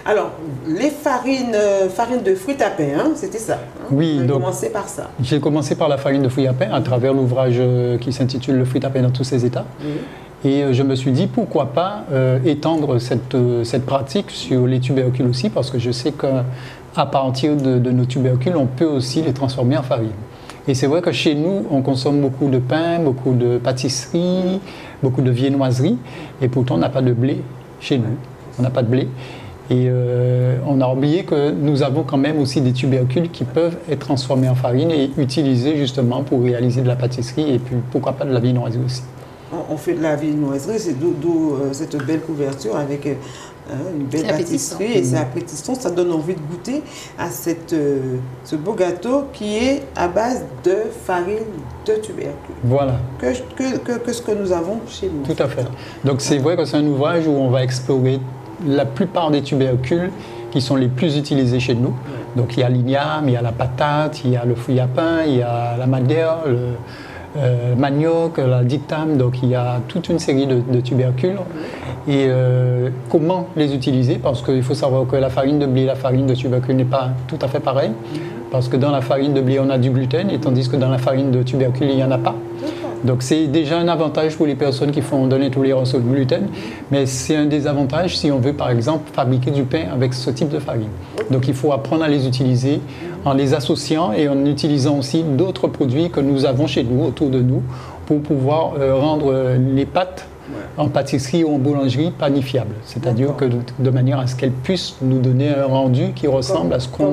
Alors, les farines de fruits à pain, hein, c'était ça. Hein? Oui, donc commencé par ça. J'ai commencé par la farine de fruits à pain à travers l'ouvrage qui s'intitule Le fruit à pain dans tous ses états. Et je me suis dit, pourquoi pas étendre cette pratique sur les tubercules aussi, parce que je sais qu'à partir de nos tubercules, on peut aussi les transformer en farine. Et c'est vrai que chez nous, on consomme beaucoup de pain, beaucoup de pâtisserie, beaucoup de viennoiserie, et pourtant on n'a pas de blé chez nous. On n'a pas de blé. Et on a oublié que nous avons quand même aussi des tubercules qui peuvent être transformés en farine et utilisés justement pour réaliser de la pâtisserie et puis pourquoi pas de la viennoiserie aussi. On fait de la viennoiserie, c'est d'où cette belle couverture avec une belle pâtisserie et c'est appétissant. Ça donne envie de goûter à ce beau gâteau qui est à base de farine de tubercules. Voilà. Que ce que nous avons chez nous. Tout à fait. Donc c'est vrai que c'est un ouvrage où on va explorer la plupart des tubercules qui sont les plus utilisés chez nous. Donc il y a l'igname, il y a la patate, il y a le fruit à pain, il y a la madère, le manioc, la dictame, donc il y a toute une série de tubercules. Et comment les utiliser? Parce qu'il faut savoir que la farine de blé et la farine de tubercule n'est pas tout à fait pareille. Parce que dans la farine de blé, on a du gluten, et tandis que dans la farine de tubercule, il n'y en a pas. Donc c'est déjà un avantage pour les personnes qui font de l'intolérance au gluten, mais c'est un désavantage si on veut par exemple fabriquer du pain avec ce type de farine. Donc il faut apprendre à les utiliser en les associant et en utilisant aussi d'autres produits que nous avons chez nous, autour de nous, pour pouvoir rendre les pâtes en pâtisserie ou en boulangerie panifiables. C'est-à-dire que de manière à ce qu'elles puissent nous donner un rendu qui ressemble à ce qu'on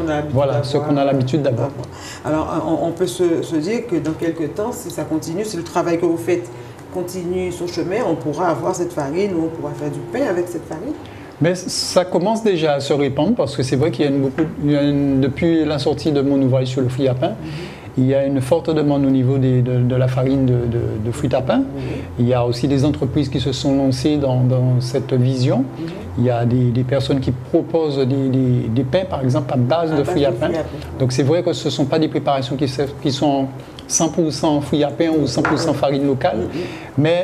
a l'habitude d'avoir. Alors on peut se dire que dans quelques temps, si ça continue, si le travail que vous faites continue son chemin, on pourra avoir cette farine ou on pourra faire du pain avec cette farine? Mais ça commence déjà à se répandre parce que c'est vrai qu'il y a depuis la sortie de mon ouvrage sur le fruit à pain, il y a une forte demande au niveau de la farine de fruits à pain. Il y a aussi des entreprises qui se sont lancées dans cette vision. Il y a des personnes qui proposent des pains, par exemple, à base de fruits à pain. Donc c'est vrai que ce ne sont pas des préparations qui sont 100% fruits à pain ou 100% farine locale, mais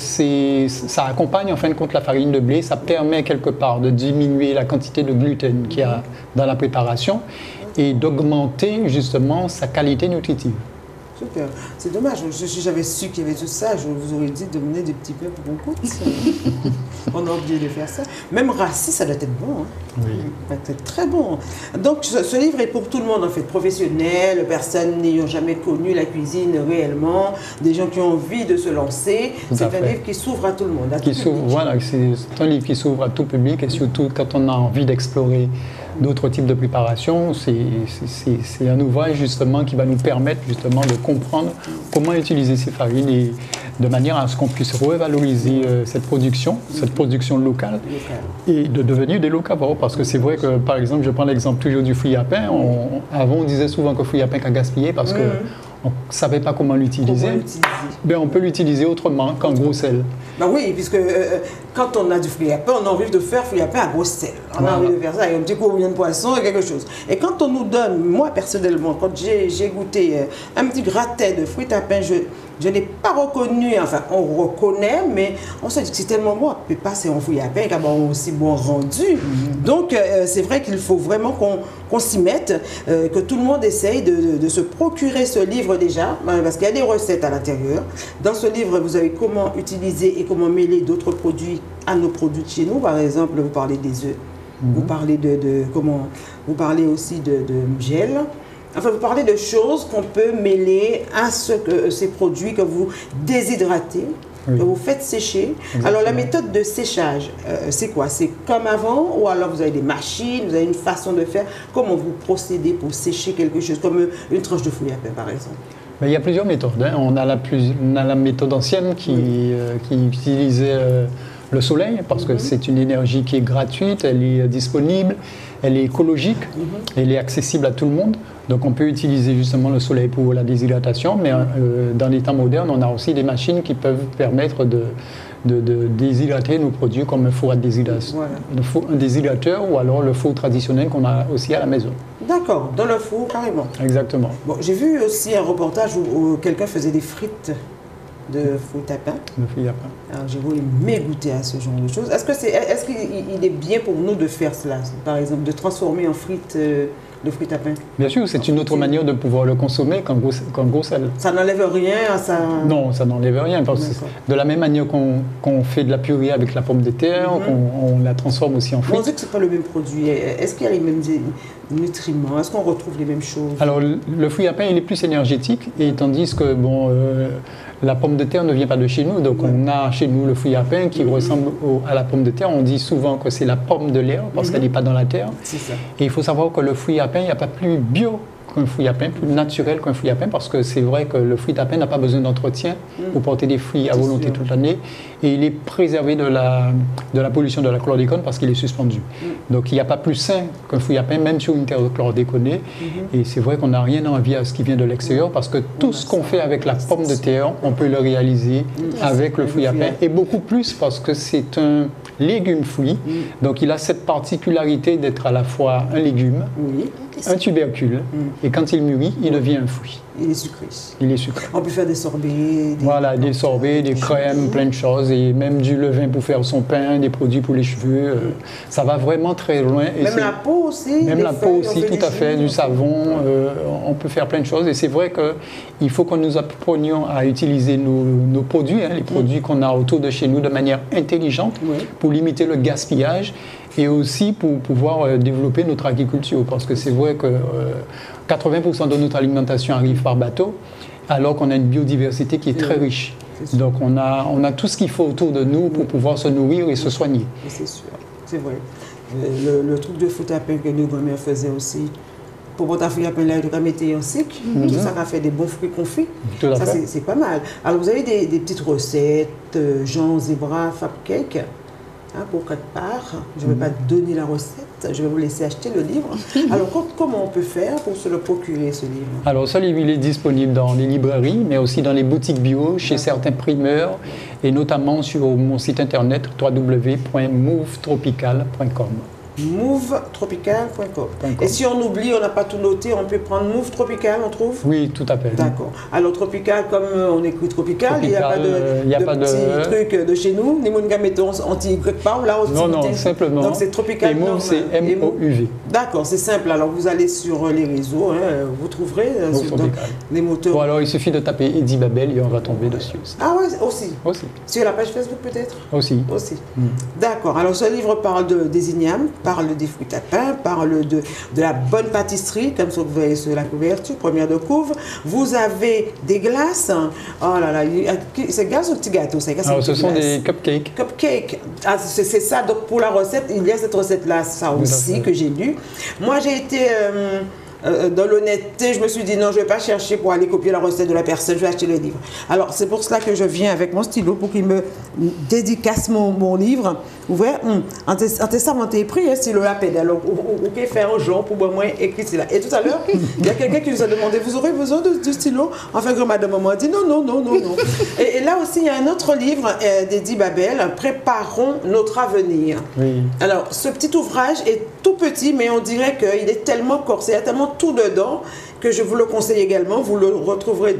ça accompagne en fin de compte la farine de blé. Ça permet quelque part de diminuer la quantité de gluten qu'il y a dans la préparation et d'augmenter justement sa qualité nutritive. Super. C'est dommage, si j'avais su qu'il y avait tout ça, je vous aurais dit de mener des petits pains pour qu'on coûte. On a oublié de faire ça. Même rassis, ça doit être bon. Hein? Oui. Ça doit être très bon. Donc ce livre est pour tout le monde en fait, professionnel, personnes n'ayant jamais connu la cuisine réellement, des gens qui ont envie de se lancer. C'est un livre qui s'ouvre à tout le monde. Voilà, c'est un livre qui s'ouvre à tout public et surtout quand on a envie d'explorer d'autres types de préparations, c'est un ouvrage justement qui va nous permettre justement de comprendre comment utiliser ces farines et de manière à ce qu'on puisse revaloriser cette production locale et de devenir des locavores. Parce que c'est vrai que, par exemple, je prends l'exemple toujours du fruit à pain. Avant, on disait souvent que le fruit à pain qu'à gaspiller parce que on ne savait pas comment l'utiliser. Ben, on peut l'utiliser autrement qu'en gros sel. Ben oui, puisque quand on a du fruit à pain, on a envie de faire fruit à pain à gros sel. On a envie de faire ça avec un petit courrier de poisson et quelque chose. Et quand on nous donne, moi personnellement, quand j'ai goûté un petit gratin de fruit à pain, je n'ai pas reconnu, enfin on reconnaît, mais on se dit que c'est tellement bon, on ne peut pas passer en fruit à pain qui a aussi bon rendu. Donc c'est vrai qu'il faut vraiment qu'on s'y mette, que tout le monde essaye de se procurer ce livre déjà, parce qu'il y a des recettes à l'intérieur. Dans ce livre, vous avez comment utiliser et comment mêler d'autres produits à nos produits de chez nous. Par exemple, vous parlez des œufs, vous parlez vous parlez aussi de gel. Enfin, vous parlez de choses qu'on peut mêler à ces produits que vous déshydratez, que vous faites sécher. Exactement. Alors, la méthode de séchage, c'est quoi? C'est comme avant ou alors vous avez des machines, vous avez une façon de faire? Comment vous procédez pour sécher quelque chose, comme une tranche de fruits à pain, par exemple? Ben, il y a plusieurs méthodes. Hein. On a la méthode ancienne qui utilisait le soleil, parce que c'est une énergie qui est gratuite, elle est disponible, elle est écologique, elle est accessible à tout le monde. Donc on peut utiliser justement le soleil pour la déshydratation, mais dans les temps modernes, on a aussi des machines qui peuvent permettre de déshydrater nos produits comme un four à déshydratation, un déshydrateur ou alors le four traditionnel qu'on a aussi à la maison. D'accord, dans le four carrément. Exactement. Bon, j'ai vu aussi un reportage où quelqu'un faisait des frites de fruits à pain. Le fruit à pain. Alors, j'ai voulu goûter à ce genre de choses. Est-ce qu'il est bien pour nous de faire cela, par exemple, de transformer en frites le fruit à pain? Bien sûr, c'est une autre manière de pouvoir le consommer qu'un gros sel. Ça n'enlève rien à ça? Non, ça n'enlève rien. Parce que de la même manière qu'on fait de la purée avec la pomme de terre, on la transforme aussi en frites. On dit que ce n'est pas le même produit. Est-ce qu'il y a les mêmes nutriments? Est-ce qu'on retrouve les mêmes choses? Alors, le fruit à pain, il est plus énergétique, et tandis que la pomme de terre ne vient pas de chez nous. Donc, on a chez nous le fruit à pain qui ressemble à la pomme de terre. On dit souvent que c'est la pomme de l'air parce qu'elle n'est pas dans la terre. C'est ça. Et il faut savoir que le fruit à pain, il n'y a pas plus bio qu'un fruit à pain, plus naturel qu'un fruit à pain, parce que c'est vrai que le fruit à pain n'a pas besoin d'entretien pour porter des fruits à volonté toute l'année, et il est préservé de la pollution de la chlordécone parce qu'il est suspendu. Donc il n'y a pas plus sain qu'un fruit à pain, même sur une terre chlordéconée, et c'est vrai qu'on n'a rien à envier à ce qui vient de l'extérieur, parce que tout ce qu'on fait avec la pomme de terre, on peut le réaliser avec le fruit à pain, et beaucoup plus parce que c'est un légume-fruit, donc il a cette particularité d'être à la fois un légume, un tubercule, et quand il mûrit, il devient un fruit. Il est sucré. Il est sucré. On peut faire des sorbets. Voilà, des sorbets, des crèmes, plein de choses, et même du levain pour faire son pain, des produits pour les cheveux. Ça va vraiment très loin. Et même la peau aussi. Même la peau aussi, tout à fait, du savon. On peut faire plein de choses. Et c'est vrai qu'il faut que nous apprenions à utiliser nos produits, les produits qu'on a autour de chez nous, de manière intelligente, pour limiter le gaspillage, et aussi pour pouvoir développer notre agriculture. Parce que c'est vrai que 80% de notre alimentation arrive par bateau, alors qu'on a une biodiversité qui est très riche. Donc on a tout ce qu'il faut autour de nous pour pouvoir se nourrir et se soigner. C'est sûr, c'est vrai. Le truc de fruit à pain que nos grand-mères faisaient aussi, pour votre fruit à pain là, de mettre en cycle, tout ça a fait des bons fruits confits. Ça c'est pas mal. Alors vous avez des petites recettes, Jean Zebra Fab Cake. Pour 4 parts, je ne vais pas donner la recette, je vais vous laisser acheter le livre. Alors, comment on peut faire pour se le procurer, ce livre? Alors, ce livre, il est disponible dans les librairies, mais aussi dans les boutiques bio, chez certains primeurs, et notamment sur mon site internet www.movetropical.com. movetropical.com. Et si on oublie, on n'a pas tout noté, on peut prendre Move Tropical, on trouve? Oui, tout à fait. D'accord. Alors Tropical, comme on écrit Tropical, il n'y a pas de petit truc de chez nous, ni mon mettons anti-Y par là. Non, simplement. Donc c'est Tropical. Et Move, c'est M-O-U-V. D'accord, c'est simple. Alors vous allez sur les réseaux, vous trouverez les moteurs. Bon, alors il suffit de taper Eddie Babel et on va tomber dessus aussi. Ah oui, aussi. Sur la page Facebook peut-être? Aussi. D'accord. Alors ce livre parle des ignames, parle des fruits à pain, parle de la bonne pâtisserie, comme ça vous voyez sur la couverture, première de couvre. Vous avez des glaces. Oh là là, c'est glace ou petit gâteau? Alors ce sont des cupcakes. Cupcakes. Ah, c'est ça. Donc pour la recette, il y a cette recette-là, ça aussi, que j'ai lu. Moi, j'ai été... dans l'honnêteté, je me suis dit non, je ne vais pas chercher pour aller copier la recette de la personne, je vais acheter le livre. Alors, c'est pour cela que je viens avec mon stylo pour qu'il me dédicace mon livre. Vous voyez, en testant prix, stylo la peine. Alors, vous pouvez faire un genre pour moi écrire cela. Et tout à l'heure, il y a quelqu'un qui nous a demandé, vous aurez besoin de stylo? Enfin, grand-madame maman a dit non. Et là aussi, il y a un autre livre d'Eddie Babel, Préparons notre avenir. Oui. Alors, ce petit ouvrage est tout petit, mais on dirait qu'il est tellement corsé, il y a tellement tout dedans que je vous le conseille également. Vous le retrouverez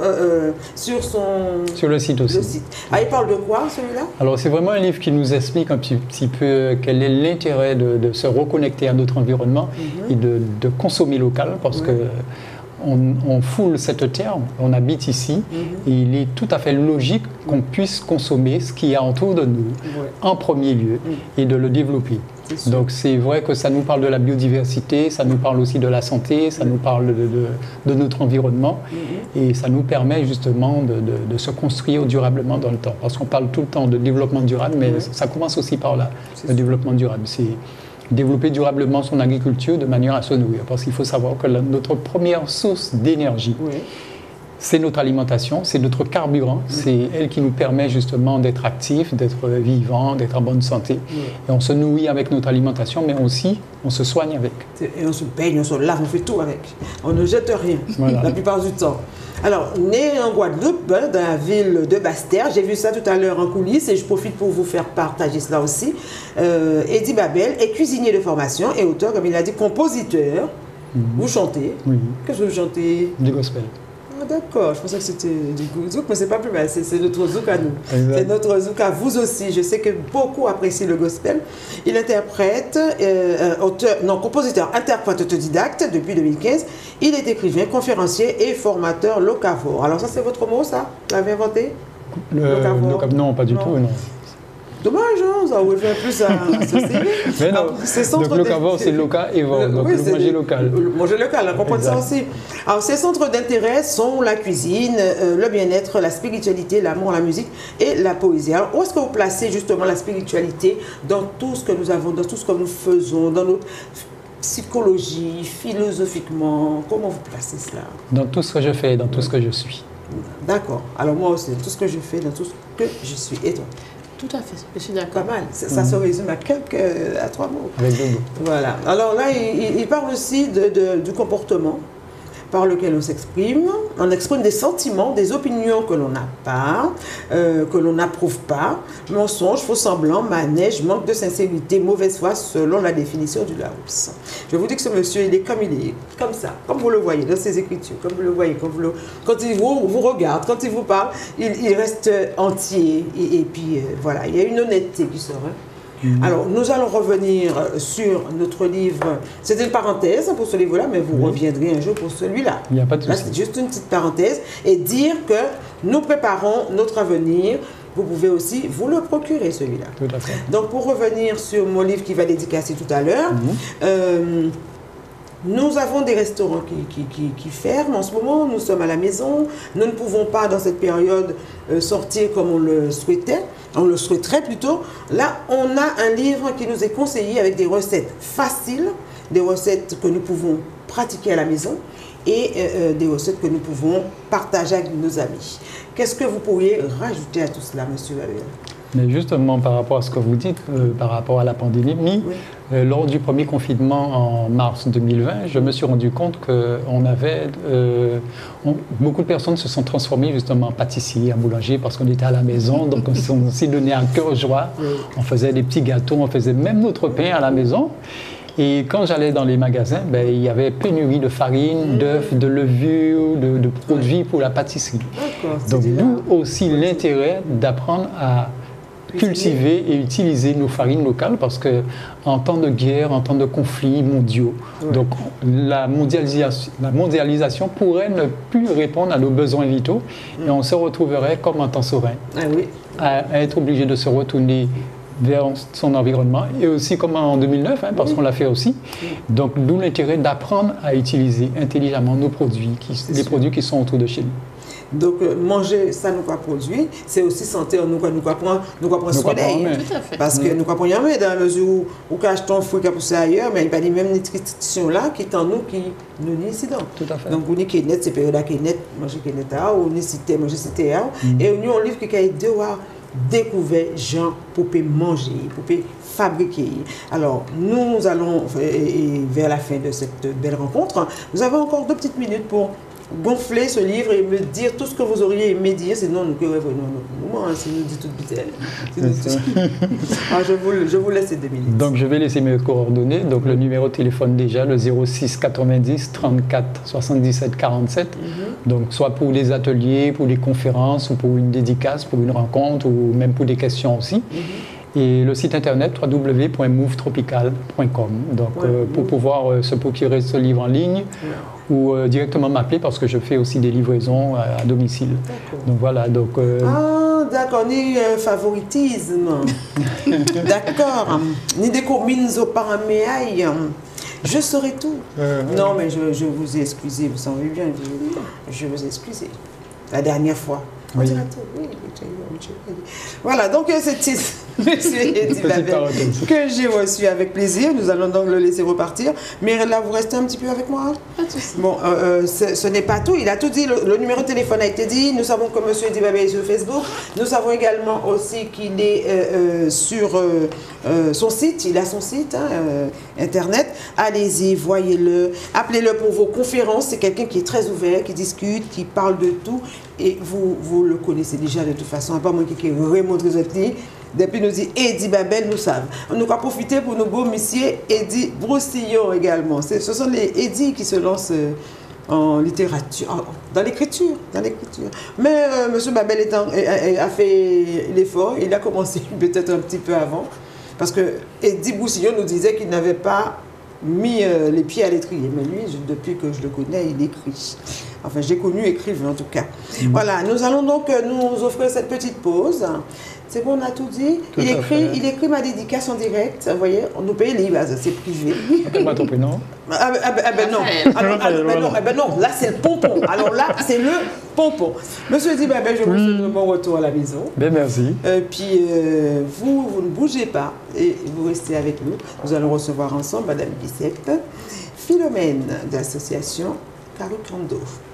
sur le site aussi. Ah, il parle de quoi, celui-là? Alors, c'est vraiment un livre qui nous explique un petit peu quel est l'intérêt de se reconnecter à notre environnement et de consommer local, parce que on foule cette terre, on habite ici, et il est tout à fait logique qu'on puisse consommer ce qu'il y a autour de nous en premier lieu et de le développer. Donc c'est vrai que ça nous parle de la biodiversité, ça nous parle aussi de la santé, ça nous parle de notre environnement, et ça nous permet justement de se construire durablement dans le temps. Parce qu'on parle tout le temps de développement durable, mais ça commence aussi par là, le développement durable. C'est développer durablement son agriculture de manière à se nourrir. Parce qu'il faut savoir que notre première source d'énergie, c'est notre alimentation, c'est notre carburant, c'est elle qui nous permet justement d'être actifs, d'être vivants, d'être en bonne santé. Et on se nourrit avec notre alimentation, mais aussi on se soigne avec. Et on se baigne, on se lave, on fait tout avec. On ne jette rien, la plupart du temps. Alors, né en Guadeloupe, dans la ville de Basse-Terre, j'ai vu ça tout à l'heure en coulisses et je profite pour vous faire partager cela aussi. Eddie Babel est cuisinier de formation et auteur, comme il a dit, compositeur. Vous chantez. Qu'est-ce que vous chantez? Du gospel. Ah, d'accord, je pensais que c'était du zouk, mais c'est pas plus mal, c'est notre zouk à nous. Exact. C'est notre zouk à vous aussi. Je sais que beaucoup apprécient le gospel. Il interprète, compositeur, interprète autodidacte depuis 2015. Il est écrivain, conférencier et formateur locavore. Alors ça, c'est votre mot, ça? Vous l'avez inventé? Non, pas du tout, non. Dommage, hein, ça aurait fait plus à ce CV. Mais non, donc locavore, c'est local et vor, donc oui, le manger local. Le manger local, on comprend ça Exact. aussi. Alors, ces centres d'intérêt sont la cuisine, le bien-être, la spiritualité, l'amour, la musique et la poésie. Alors, où est-ce que vous placez justement la spiritualité dans tout ce que nous avons, dans tout ce que nous faisons, dans notre psychologie, philosophiquement? Comment vous placez cela? Dans tout ce que je fais, dans tout ce que je suis. D'accord. Alors, moi aussi, dans tout ce que je fais, dans tout ce que je suis. Et toi? Tout à fait, je suis Pas d'accord. mal. Ça se résume à 3 mots. Avec deux mots. Voilà. Alors là, il parle aussi du comportement par lequel on s'exprime. On exprime des sentiments, des opinions que l'on n'a pas, que l'on n'approuve pas. Mensonge, faux semblant, manège, manque de sincérité, mauvaise foi selon la définition du Larousse. Je vous dis que ce monsieur, il est comme ça, comme vous le voyez dans ses écritures, comme vous le voyez, quand il vous regarde, quand il vous parle, il reste entier. Et puis voilà, il y a une honnêteté qui sort. Hein. Alors, nous allons revenir sur notre livre. C'était une parenthèse pour ce livre-là, mais vous reviendrez un jour pour celui-là. Il n'y a pas de Là, souci. c'est juste une petite parenthèse et dire que nous préparons notre avenir. Vous pouvez aussi vous le procurer, celui-là. Tout à fait. Donc, pour revenir sur mon livre qui va dédicacer tout à l'heure, nous avons des restaurants qui ferment en ce moment. Nous sommes à la maison. Nous ne pouvons pas, dans cette période, sortir comme on le souhaitait. On le souhaiterait plutôt. Là, on a un livre qui nous est conseillé avec des recettes faciles, des recettes que nous pouvons pratiquer à la maison et des recettes que nous pouvons partager avec nos amis. Qu'est-ce que vous pourriez rajouter à tout cela, monsieur Babel? Mais justement, par rapport à ce que vous dites, par rapport à la pandémie, lors du premier confinement en mars 2020, je me suis rendu compte que beaucoup de personnes se sont transformées justement en pâtissiers, en boulanger, parce qu'on était à la maison, donc on s'y donnait un cœur joie. On faisait des petits gâteaux, on faisait même notre pain à la maison. Et quand j'allais dans les magasins, il y avait pénurie de farine, d'œufs, de levure, de produits pour la pâtisserie. Donc d'où aussi l'intérêt d'apprendre à cultiver et utiliser nos farines locales, parce que en temps de guerre, en temps de conflits mondiaux, donc la mondialisation pourrait ne plus répondre à nos besoins vitaux et on se retrouverait comme en temps serein, à être obligé de se retourner vers son environnement et aussi comme en 2009, parce qu'on l'a fait aussi. Donc d'où l'intérêt d'apprendre à utiliser intelligemment nos produits, les produits qui sont autour de chez nous. Donc, manger, ça nous produit, c'est aussi santé, nous prendre soin d'elle. Parce que nous prenons jamais dans la mesure où achetons un fruit qui a poussé ailleurs, mais il n'y a pas les mêmes nutritions-là qui sont en nous, qui nous nécessitent. Tout à fait. Donc, on dit qu'il est c'est période qui est net, manger qui est net, ou nécessité, manger c'était. Et nous, on livre qui a devoir découvrir gens pour manger, pour fabriquer. Alors, nous allons vers la fin de cette belle rencontre. Nous avons encore 2 petites minutes pour gonfler ce livre et me dire tout ce que vous auriez aimé dire, sinon nous si nous dit tout bitelle. Je vous laisse ces 2 minutes. Donc je vais laisser mes coordonnées. Donc le numéro de téléphone déjà, le 06 90 34 77 47. Donc soit pour des ateliers, pour des conférences, ou pour une dédicace, pour une rencontre, ou même pour des questions aussi. Et le site internet www.movetropical.com. Donc pour pouvoir se procurer ce livre en ligne ou directement m'appeler, parce que je fais aussi des livraisons à domicile. Donc voilà. Donc, d'accord, ni favoritisme. D'accord. Ni des communes au paraméailles. Je saurai tout. Non, mais je vous ai excusé, vous savez bien. Je vous ai excusé. La dernière fois. Oui. Voilà, donc c'est monsieur Eddie Babel que j'ai reçu avec plaisir. Nous allons donc le laisser repartir. Mais là, vous restez un petit peu avec moi. Pas de souci. Bon, ce n'est pas tout. Il a tout dit. Le numéro de téléphone a été dit. Nous savons que monsieur Eddie Babel est sur Facebook. Nous savons également aussi qu'il est sur son site. Il a son site internet. Allez-y, voyez-le. Appelez-le pour vos conférences. C'est quelqu'un qui est très ouvert, qui discute, qui parle de tout. Et vous le connaissez déjà de toute façon. À part moi qui remonte les autres lignes. Depuis nous dit Eddie Babel, nous savons. On nous va profiter pour nos beaux messieurs Eddie Broussillon également. Ce sont les Eddie qui se lancent en littérature, dans l'écriture. Mais M. Babel a fait l'effort, il a commencé peut-être un petit peu avant, parce que Eddie Boussillon nous disait qu'il n'avait pas mis les pieds à l'étrier. Mais lui, depuis que je le connais, il écrit. Enfin, j'ai connu écrivain en tout cas. Voilà, nous allons donc nous offrir cette petite pause. C'est bon, on a tout dit. Il écrit ma dédicace en direct. Vous voyez, on nous paye les bases, c'est privé. Quel pas ton prénom? Ben non, là c'est le pompon. Alors là, c'est le pompon. Monsieur Eddie Babel, je vous souhaite un bon retour à la maison. Ben merci. Puis vous ne bougez pas et vous restez avec nous. Nous allons recevoir ensemble Madame Bicep, Philomène de l'association Carucando.